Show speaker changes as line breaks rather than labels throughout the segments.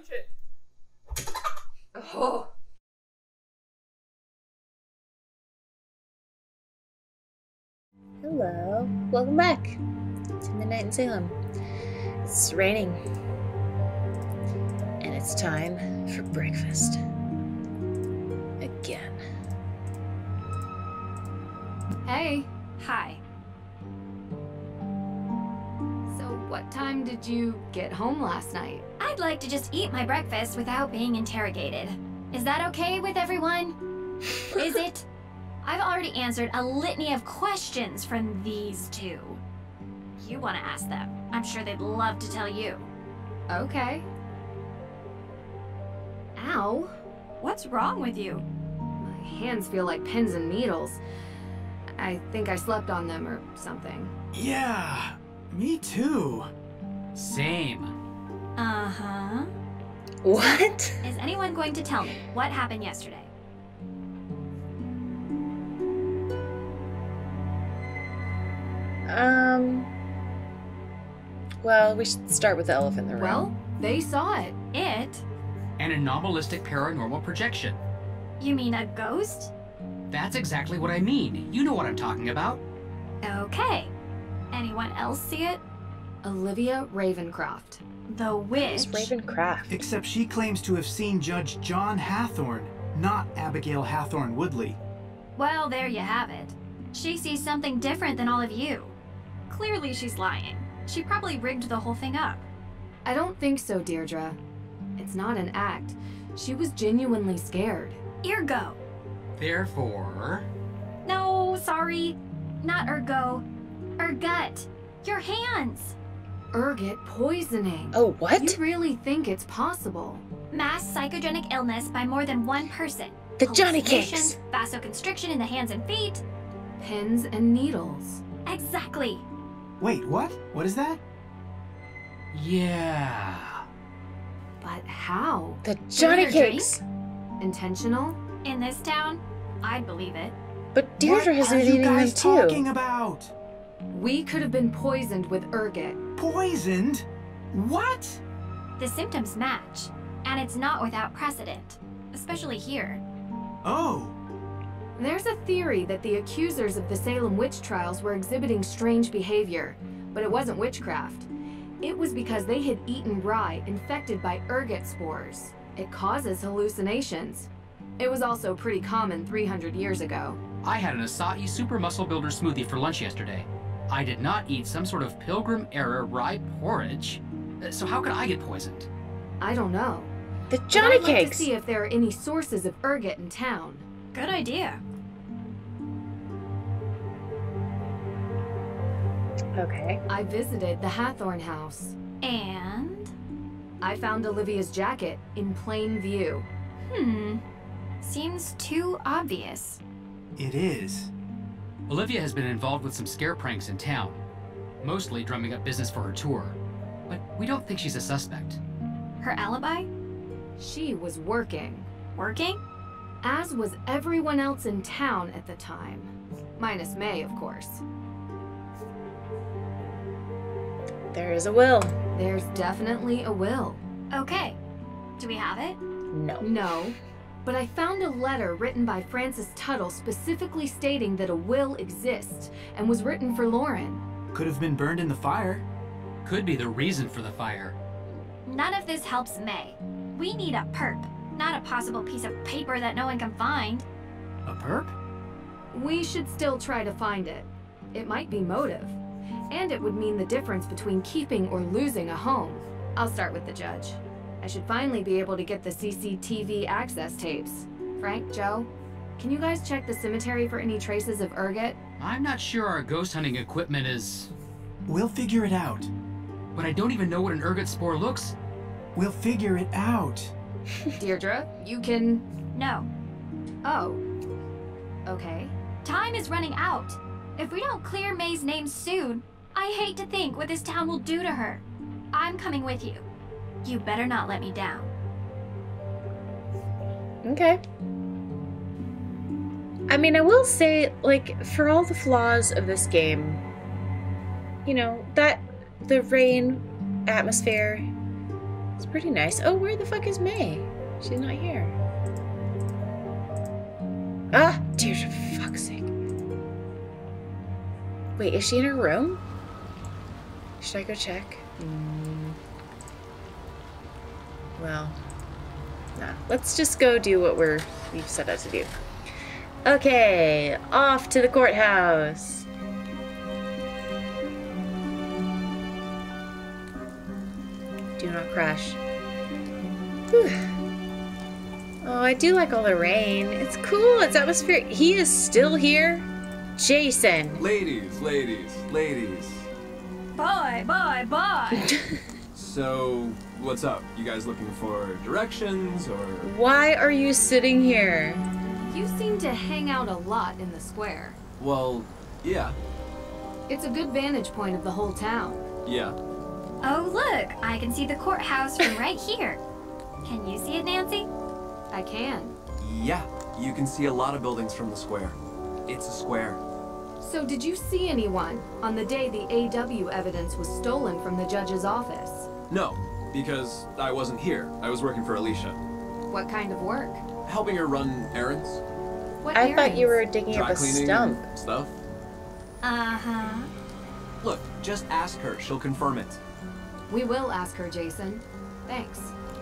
Punch it.
Oh.
Hello, welcome back to Midnight in Salem. It's raining, and it's time for breakfast. Again.
Hey. Hi. So what time did you get home last night?
I'd like to just eat my breakfast without being interrogated. Is that okay with everyone? Is it? I've already answered a litany of questions from these two. You want to ask them. I'm sure they'd love to tell you.
Okay. Ow.
What's wrong with you?
My hands feel like pins and needles. I think I slept on them or something.
Yeah, me too.
Same.
Uh-huh.
What?
Is anyone going to tell me what happened yesterday?
Well, we should start with the elephant in the room.
Well, they saw it.
It?
An anomalistic paranormal projection.
You mean a ghost?
That's exactly what I mean. You know what I'm talking about.
Okay. Anyone else see it?
Olivia Ravencroft.
The witch.
It's Ravencroft.
Except she claims to have seen Judge John Hathorne, not Abigail Hathorne Woodley.
Well, there you have it. She sees something different than all of you. Clearly she's lying. She probably rigged the whole thing up.
I don't think so, Deirdre. It's not an act. She was genuinely scared.
Ergo.
Therefore...
No, sorry. Not ergo. Ergut. Your hands.
Ergot poisoning.
Oh, what?
You really think it's possible?
Mass psychogenic illness by more than one person.
The Johnny
Hallucinations,
Cakes.
Vasoconstriction in the hands and feet.
Pins and needles.
Exactly.
Wait, what? What is that?
Yeah...
But how?
The Johnny
Another drink?
Cakes.
Intentional?
In this town, I'd believe it.
But Deirdre has
What
been
are you
eating them
guys
too.
talking about?
We could have been poisoned with ergot.
Poisoned? What?
The symptoms match, and it's not without precedent, especially here.
Oh.
There's a theory that the accusers of the Salem witch trials were exhibiting strange behavior, but it wasn't witchcraft. It was because they had eaten rye infected by ergot spores. It causes hallucinations. It was also pretty common 300 years ago.
I had an acai super muscle builder smoothie for lunch yesterday. I did not eat some sort of Pilgrim-era rye porridge. So how could I get poisoned?
I don't know.
The
But
Johnny
I'd like
Cakes.
to see if there are any sources of ergot in town.
Good idea.
Okay.
I visited the Hathorne house.
And?
I found Olivia's jacket in plain view.
Seems too obvious.
It is.
Olivia has been involved with some scare pranks in town, mostly drumming up business for her tour. But we don't think she's a suspect.
Her alibi?
She was working.
Working?
As was everyone else in town at the time. Minus May, of course.
There is a will.
There's definitely a will.
Okay. Do we have it?
No.
No, but I found a letter written by Francis Tuttle specifically stating that a will exists and was written for Lauren.
Could have been burned in the fire.
Could be the reason for the fire.
None of this helps May. We need a perp, not a possible piece of paper that no one can find.
A perp?
We should still try to find it. It might be motive. And it would mean the difference between keeping or losing a home. I'll start with the judge. I should finally be able to get the CCTV access tapes. Frank, Joe, can you guys check the cemetery for any traces of ergot?
I'm not sure our ghost hunting equipment is...
We'll figure it out.
But I don't even know what an ergot spore looks.
We'll figure it out.
Deirdre, you can...
No.
Oh. Okay.
Time is running out. If we don't clear May's name soon, I hate to think what this town will do to her. I'm coming with you. You better not let me down.
Okay. I mean, I will say, like, for all the flaws of this game, you know, that the rain atmosphere It's pretty nice. Oh, where the fuck is May? She's not here. Ah, dear, for fuck's sake. Wait, is she in her room? Should I go check? Well, nah. Let's just go do what we've set out to do. Okay, off to the courthouse. Do not crash. Whew. Oh, I do like all the rain. It's cool. It's atmospheric. He is still here. Jason.
Ladies.
Bye.
So, what's up? You guys looking for directions, or...?
Why are you sitting here?
You seem to hang out a lot in the square.
Well, yeah.
It's a good vantage point of the whole town.
Yeah.
Oh, look, I can see the courthouse from right here. Can you see it, Nancy?
I can.
Yeah, you can see a lot of buildings from the square. It's a square.
So did you see anyone on the day the AW evidence was stolen from the judge's office?
No, because I wasn't here. I was working for Alicia.
What kind of work?
Helping her run errands.
What
I thought you
errands?
were digging
Dry
up a
cleaning
stump.
and stuff.
Uh-huh.
Look, just ask her. She'll confirm it.
We will ask her, Jason. Thanks.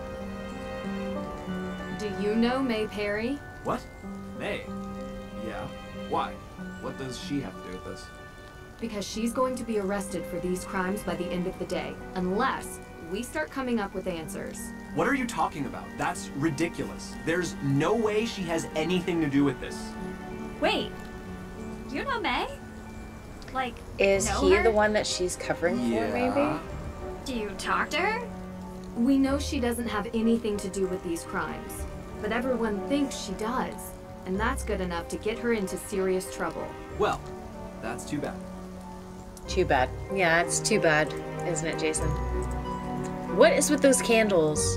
Do you know May Perry?
What? May? Yeah. Why? What does she have to do with this?
Because she's going to be arrested for these crimes by the end of the day, unless we start coming up with answers.
What are you talking about? That's ridiculous. There's no way she has anything to do with this.
Wait, you know May? Like,
Is
know
he
her?
the one that she's covering for, maybe?
Do you talk to her?
We know she doesn't have anything to do with these crimes, but everyone thinks she does, and that's good enough to get her into serious trouble.
Well, that's too bad.
Too bad. Yeah, it's too bad, isn't it, Jason? What is with those candles?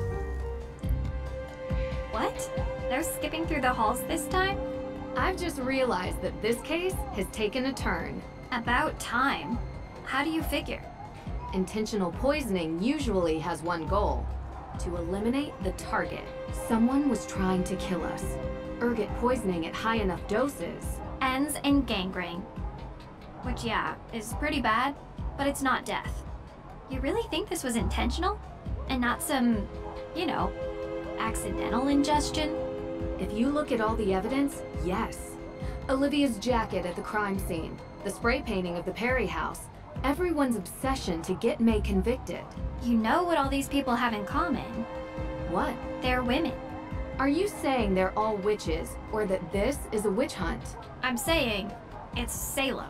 What? They're skipping through the halls this time?
I've just realized that this case has taken a turn.
About time. How do you figure?
Intentional poisoning usually has one goal: to eliminate the target. Someone was trying to kill us. Ergot poisoning at high enough doses.
Ends in gangrene. Which, yeah, is pretty bad, but it's not death. You really think this was intentional? And not some, you know, accidental ingestion?
If you look at all the evidence, yes. Olivia's jacket at the crime scene, the spray painting of the Perry house, everyone's obsession to get May convicted.
You know what all these people have in common?
What?
They're women.
Are you saying they're all witches, or that this is a witch hunt?
I'm saying it's Salem.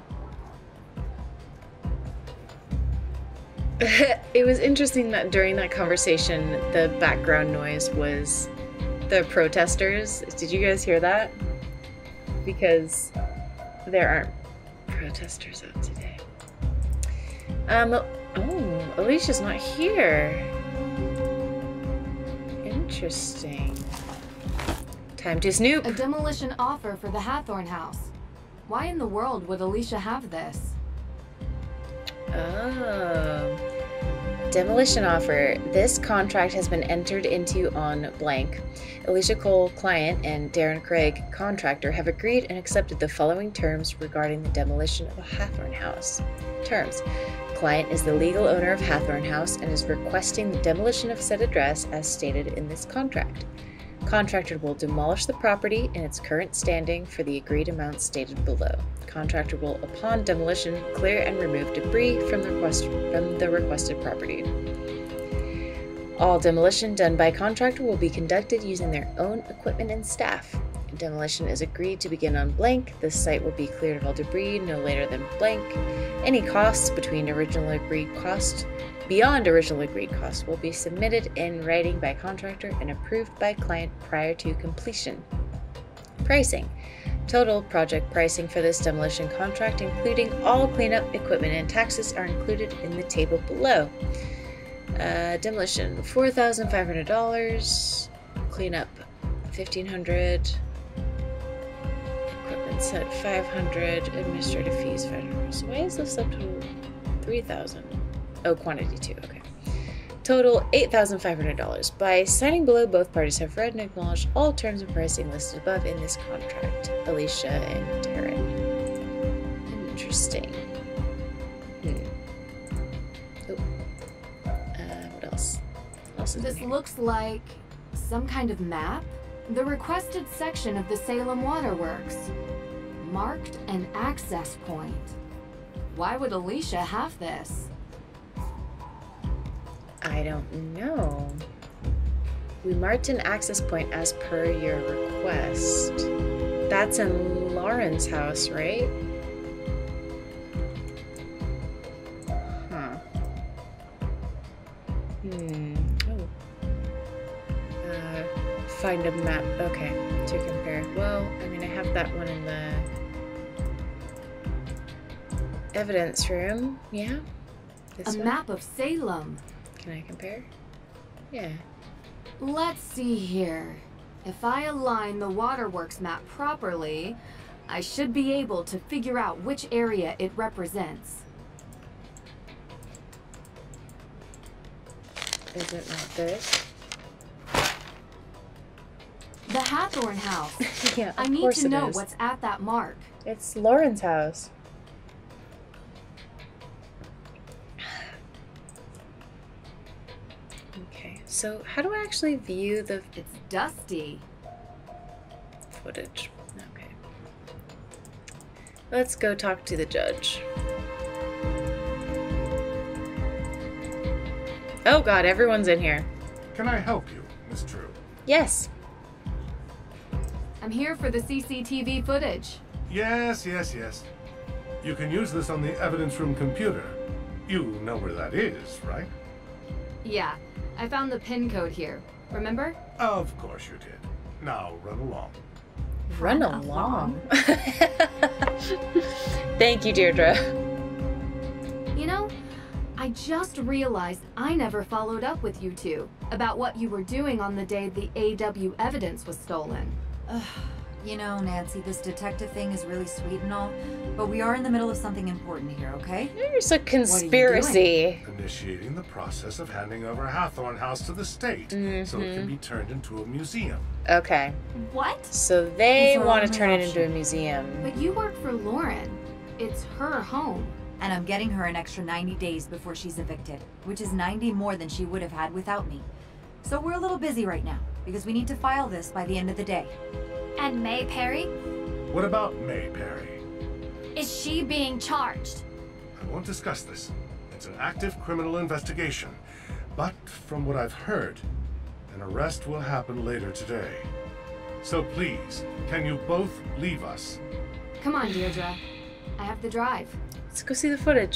It was interesting that during that conversation, the background noise was the protesters. Did you guys hear that? Because there aren't protesters out today. Oh, Alicia's not here. Interesting. Time to snoop.
A demolition offer for the Hathorn house. Why in the world would Alicia have this?
Oh. Demolition offer. This contract has been entered into on blank. Alicia Cole, client, and Darren Craig, contractor, have agreed and accepted the following terms regarding the demolition of a Hathorn house. Terms. Client is the legal owner of Hathorn House and is requesting the demolition of said address as stated in this contract. Contractor will demolish the property in its current standing for the agreed amount stated below. Contractor will, upon demolition, clear and remove debris from the requested property. All demolition done by contractor will be conducted using their own equipment and staff. Demolition is agreed to begin on blank. The site will be cleared of all debris no later than blank. Any costs beyond original agreed cost will be submitted in writing by contractor and approved by client prior to completion. Pricing. Total project pricing for this demolition contract, including all cleanup equipment and taxes, are included in the table below. Demolition $4,500. Cleanup $1,500. Equipment set $500. Administrative fees $500. So why is this up to $3,000? Oh, quantity 2. Okay. Total $8,500. By signing below, both parties have read and acknowledged all terms and pricing listed above in this contract. Alicia and Darren. Interesting. Oh. What else? What else is in
This
here?
looks like some kind of map. The requested section of the Salem Waterworks. Marked an access point. Why would Alicia have this?
I don't know. We marked an access point as per your request. That's in Lauren's house, right? Huh. Oh. Find a map. Okay, to compare. Well, I mean, I have that one in the evidence room. Yeah. This
A
one?
map of Salem.
Can I compare? Yeah.
Let's see here. If I align the waterworks map properly, I should be able to figure out which area it represents.
Is it not this?
The Hathorn house.
Yeah,
I need to know what's at that mark.
It's Lauren's house. Okay, so how do I actually view the
It's dusty.
footage? Okay. Let's go talk to the judge. Oh god, everyone's in here.
Can I help you, Miss Drew?
Yes.
I'm here for the CCTV footage.
Yes. You can use this on the evidence room computer. You know where that is, right?
Yeah, I found the pin code here. Remember?
Of course you did. Now run along.
Run along. Thank you, Deirdre.
You know, I just realized I never followed up with you two about what you were doing on the day the AW evidence was stolen.
You know, Nancy, this detective thing is really sweet and all, but we are in the middle of something important here, okay?
There's a conspiracy.
Initiating the process of handing over Hathorn House to the state so it can be turned into a museum.
Okay.
What?
So they
It's our
want to
only
turn it
option.
into a museum.
But you work for Lauren. It's her home.
And I'm getting her an extra 90 days before she's evicted, which is 90 more than she would have had without me. So we're a little busy right now, because we need to file this by the end of the day.
And May Perry?
What about May Perry?
Is she being charged?
I won't discuss this. It's an active criminal investigation. But from what I've heard, an arrest will happen later today. So please, can you both leave us?
Come on, Deirdre. I have the drive.
Let's go see the footage.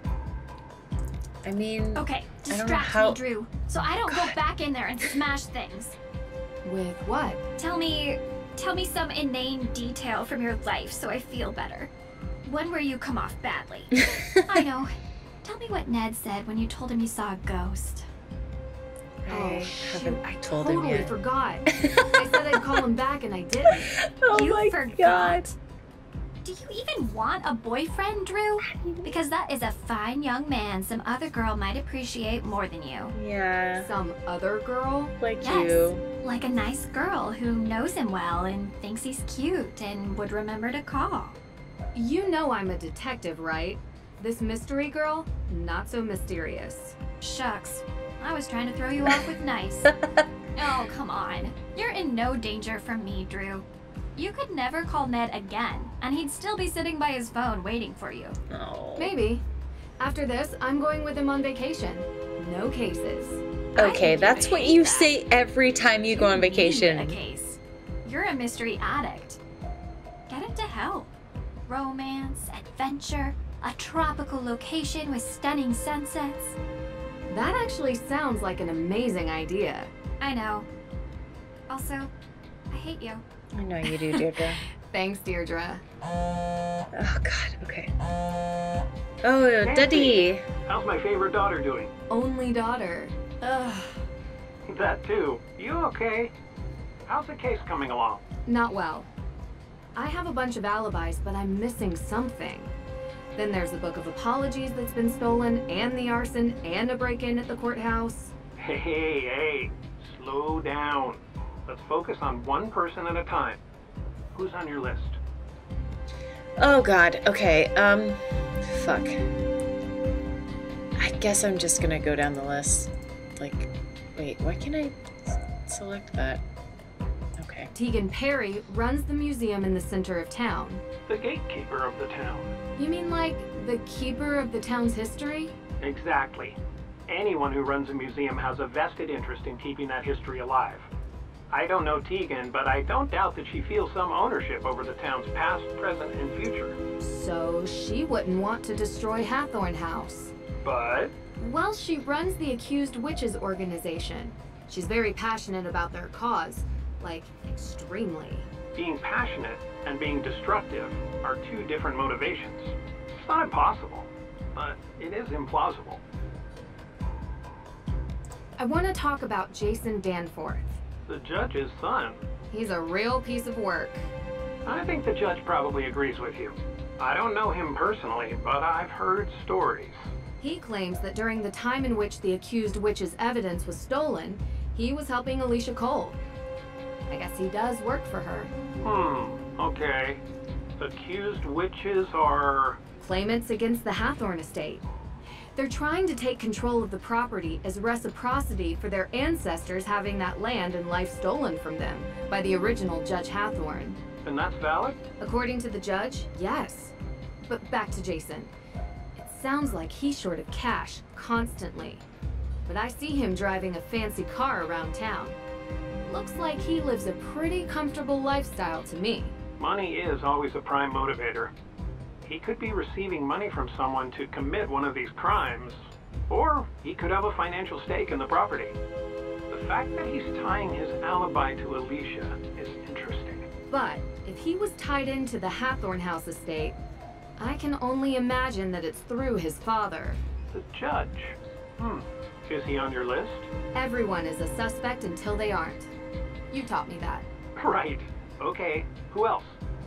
I mean,
Okay,
I don't know
distract
how-
me, Drew, so I don't go back in there and smash things.
With what?
Tell me some inane detail from your life so I feel better. One where you come off badly. I know. Tell me what Ned said when you told him you saw a ghost.
I
shoot,
haven't told him
Totally
yet.
forgot. I said I'd call him back and I didn't.
Oh
You
my
forgot.
god.
Do you even want a boyfriend, Drew? Because that is a fine young man some other girl might appreciate more than you.
Yeah,
Some other girl?
like
Yes,
you.
like a nice girl who knows him well and thinks he's cute and would remember to call.
You know I'm a detective, right? This mystery girl? Not so mysterious.
Shucks, I was trying to throw you off with nice. Oh, come on. You're in no danger from me, Drew. You could never call Ned again, and he'd still be sitting by his phone waiting for you.
Oh.
Maybe. After this, I'm going with him on vacation. No cases.
Okay,
I
that's
hate
what you
that.
say every time you go on
need
vacation.
A case. You're a mystery addict. Get into hell. Romance, adventure, a tropical location with stunning sunsets.
That actually sounds like an amazing idea.
I know. Also, I hate you.
I know you do, Deirdre.
Thanks, Deirdre.
Oh god, okay. Oh, Daddy.
How's my favorite daughter doing?
Only daughter. Ugh.
That too. You okay? How's the case coming along?
Not well. I have a bunch of alibis, but I'm missing something. Then there's the book of apologies that's been stolen, and the arson, and a break-in at the courthouse.
Hey, slow down. Let's focus on one person at a time. Who's on your list?
Oh god, okay, fuck. I guess I'm just gonna go down the list. Like, wait, why can't I select that? Okay.
Tegan Perry runs the museum in the center of town.
The gatekeeper of the town.
You mean like the keeper of the town's history?
Exactly. Anyone who runs a museum has a vested interest in keeping that history alive. I don't know Tegan, but I don't doubt that she feels some ownership over the town's past, present, and future.
So she wouldn't want to destroy Hathorn House.
But?
Well, she runs the Accused Witches organization. She's very passionate about their cause. Like, extremely.
Being passionate and being destructive are two different motivations. It's not impossible, but it is implausible.
I want to talk about Jason Danforth.
The judge's son.
He's a real piece of work.
I think the judge probably agrees with you. I don't know him personally, but I've heard stories.
He claims that during the time in which the Accused Witch's evidence was stolen, he was helping Alicia Cole. I guess he does work for her.
Okay. Accused witches are...
Claimants against the Hathorn estate. They're trying to take control of the property as reciprocity for their ancestors having that land and life stolen from them by the original Judge Hathorn.
And that's valid?
According to the judge, yes. But back to Jason. It sounds like he's short of cash constantly. But I see him driving a fancy car around town. Looks like he lives a pretty comfortable lifestyle to me.
Money is always a prime motivator. He could be receiving money from someone to commit one of these crimes, or he could have a financial stake in the property. The fact that he's tying his alibi to Alicia is interesting.
But if he was tied into the Hathorn House estate, I can only imagine that it's through his father.
The judge? Is he on your list?
Everyone is a suspect until they aren't. You taught me that.
Right. Okay. Who else?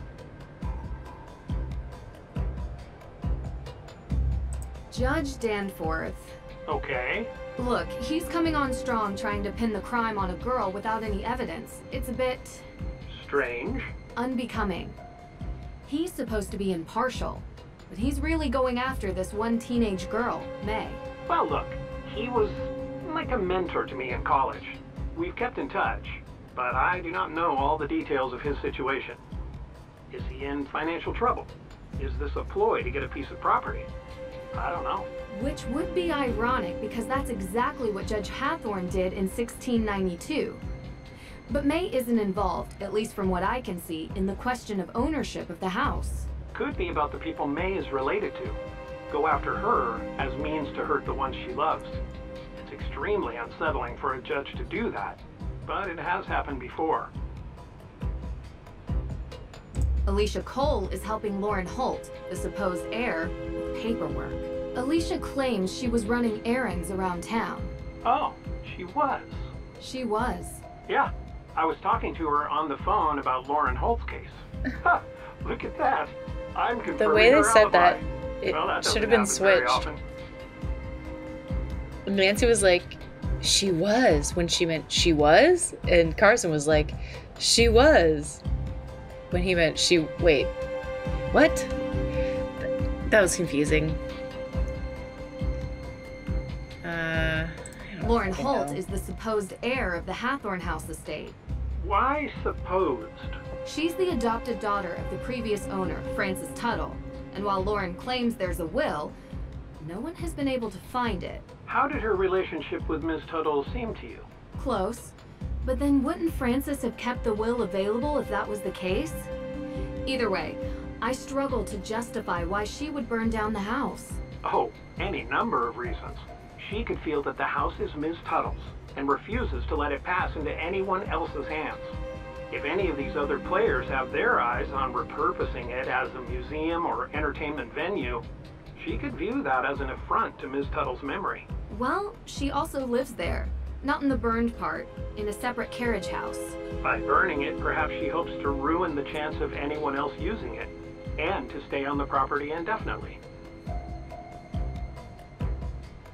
Judge Danforth.
Okay.
Look, he's coming on strong trying to pin the crime on a girl without any evidence. It's a bit...
strange.
Unbecoming. He's supposed to be impartial, but he's really going after this one teenage girl, May.
Well, look, he was like a mentor to me in college. We've kept in touch, but I do not know all the details of his situation. Is he in financial trouble? Is this a ploy to get a piece of property? I don't know.
Which would be ironic because that's exactly what Judge Hathorn did in 1692. But May isn't involved, at least from what I can see, in the question of ownership of the house.
Could be about the people May is related to. Go after her as means to hurt the ones she loves. It's extremely unsettling for a judge to do that, but it has happened before.
Alicia Cole is helping Lauren Holt, the supposed heir, with paperwork. Alicia claims she was running errands around town.
Oh, she was.
She was.
Yeah, I was talking to her on the phone about Lauren Holt's case. Ha! Look at that. I'm confirming
The way they
her
said that,
alibi.
it
Well, that
should have
doesn't
been
happen very
switched.
often.
Nancy was like, she was, when she meant she was, and Carson was like, she was, when he meant she, wait, what? That was confusing.
Lauren Holt is the supposed heir of the Hathorn House estate.
Why supposed?
She's the adopted daughter of the previous owner, Francis Tuttle, and while Lauren claims there's a will, no one has been able to find it.
How did her relationship with Ms. Tuttle seem to you?
Close. But then wouldn't Francis have kept the will available if that was the case? Either way, I struggle to justify why she would burn down the house.
Oh, any number of reasons. She could feel that the house is Ms. Tuttle's and refuses to let it pass into anyone else's hands. If any of these other players have their eyes on repurposing it as a museum or entertainment venue, she could view that as an affront to Ms. Tuttle's memory.
Well, she also lives there. Not in the burned part, in a separate carriage house.
By burning it, perhaps she hopes to ruin the chance of anyone else using it, and to stay on the property indefinitely.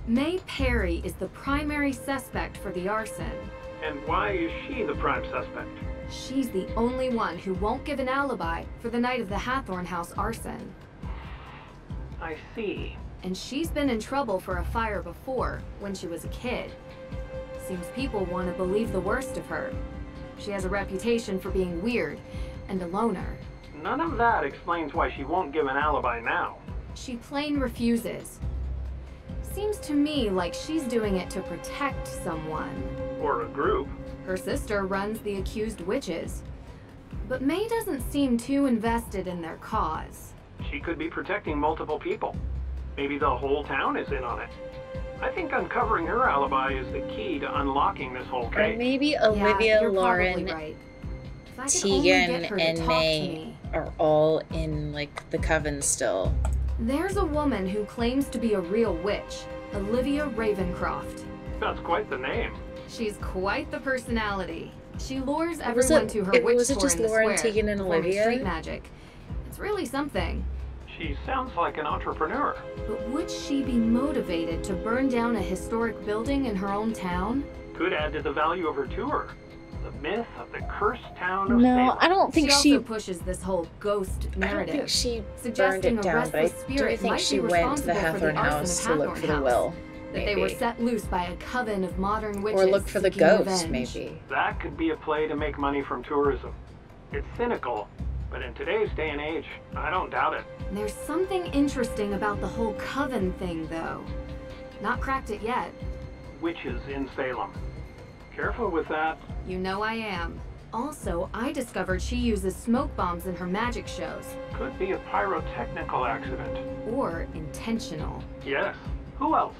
May Perry is the primary suspect for the arson.
And why is she the prime suspect?
She's the only one who won't give an alibi for the night of the Hathorn House arson.
I see.
And she's been in trouble for a fire before, when she was a kid. Seems people want to believe the worst of her. She has a reputation for being weird and a loner.
None of that explains why she won't give an alibi now.
She plain refuses. Seems to me like she's doing it to protect someone.
Or a group.
Her sister runs the accused witches. But May doesn't seem too invested in their cause.
She could be protecting multiple people. Maybe the whole town is in on it. I think uncovering her alibi is the key to unlocking this whole
Or
case.
maybe Olivia,
you're
Lauren,
probably right. If I could only get
Tegan,
her to
and
talk to
May
me.
are all in, like, the coven still.
There's a woman who claims to be a real witch, Olivia Ravencroft.
That's quite the name.
She's quite the personality. She lures
Was
everyone
it-
to her
it-
witch
was it
tour
just
in the
Lauren,
square,
Tegan, and
performing
Olivia?
street magic. It's really something.
She sounds like an entrepreneur.
But would she be motivated to burn down a historic building in her own town?
Could add to the value of her tour. The myth of the cursed town of
No,
Salem.
I don't think
she
she.
also pushes this whole ghost
I don't
narrative.
think she burned
suggesting
it
a
down, but I
restless
do
spirit
think
might
she
be
went to the
responsible for
Hathorn
the arson
house
of
to look
Hathorn
for the
House.
will.
That they were
Maybe.
set loose by a coven of modern witches
Or look for the
seeking
ghost,
revenge.
maybe.
That could be a play to make money from tourism. It's cynical, but in today's day and age, I don't doubt it.
There's something interesting about the whole coven thing, though. Not cracked it yet.
Witches in Salem. Careful with that.
You know I am. Also, I discovered she uses smoke bombs in her magic shows.
Could be a pyrotechnical accident.
Or intentional.
Yes. Who else?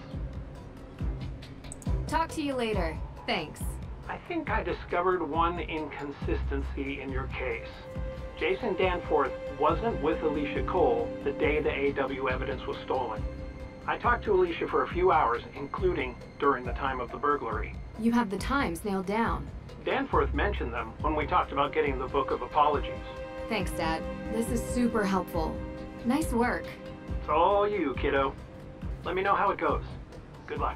Talk to you later. Thanks.
I think I discovered one inconsistency in your case. Jason Danforth wasn't with Alicia Cole the day the AW evidence was stolen. I talked to Alicia for a few hours, including during the time of the burglary.
You have the times nailed down.
Danforth mentioned them when we talked about getting the Book of Apologies.
Thanks, Dad. This is super helpful. Nice work.
It's all you, kiddo. Let me know how it goes. Good luck.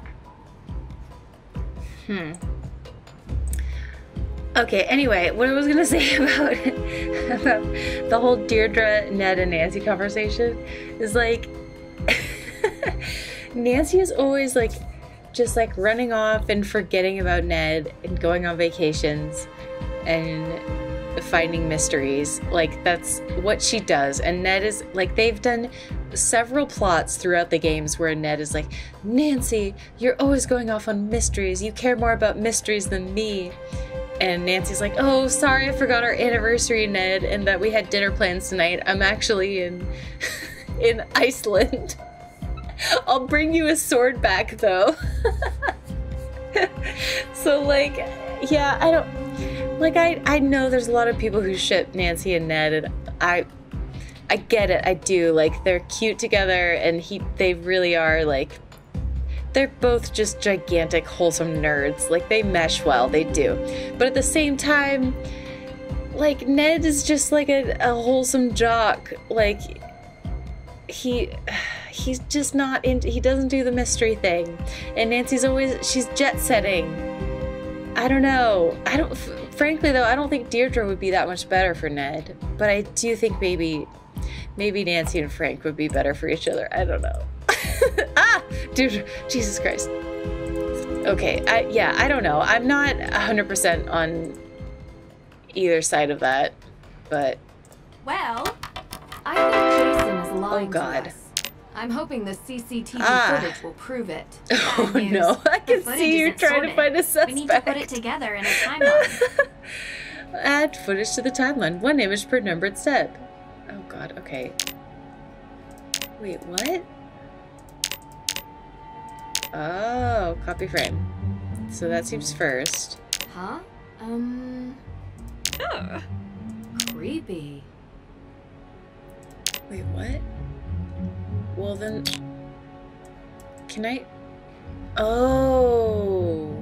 Okay, anyway, what I was gonna say about the whole Deirdre, Ned, and Nancy conversation is like Nancy is always like just like running off and forgetting about Ned and going on vacations and finding mysteries. Like that's what she does. And Ned is like, they've done several plots throughout the games where Ned is like, Nancy, you're always going off on mysteries. You care more about mysteries than me. And Nancy's like, oh, sorry, I forgot our anniversary, Ned, and that we had dinner plans tonight. I'm actually in Iceland. I'll bring you a sword back, though. So, like, yeah, I don't... Like, I know there's a lot of people who ship Nancy and Ned, and I get it, I do. Like, they're cute together, and they really are, like... They're both just gigantic, wholesome nerds. Like, they mesh well, they do. But at the same time, like, Ned is just like a wholesome jock. Like, he's just not into, he doesn't do the mystery thing. And Nancy's always, she's jet setting. I don't know. Frankly though, I don't think Deirdre would be that much better for Ned. But I do think maybe Nancy and Frank would be better for each other. I don't know. Ah! Dude, Jesus Christ. Okay, I don't know. I'm not 100% on either side of that, but...
Well,
I think Jason is lying
God.
to us. I'm hoping the CCTV footage will prove it.
Oh
news.
no, I
The
can
footage
see you
isn't
trying to
sorted.
find a suspect.
We need to put it together in a timeline.
Add footage to the timeline. 1 image per numbered step. Oh god, okay. Wait, what? Oh, copy frame. So that seems first.
Huh? Creepy.
Wait, what? Well then... Can I... Oh.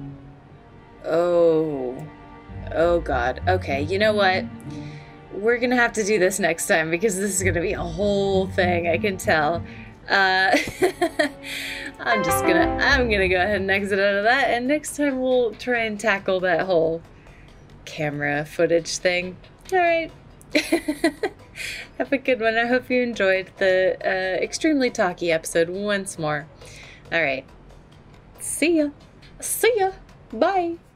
Oh god. Okay, you know what? We're gonna have to do this next time because this is gonna be a whole thing, I can tell. I'm gonna go ahead and exit out of that, and next time we'll try and tackle that whole camera footage thing. Alright. Have a good one. I hope you enjoyed the extremely talky episode once more. Alright. See ya. See ya. Bye.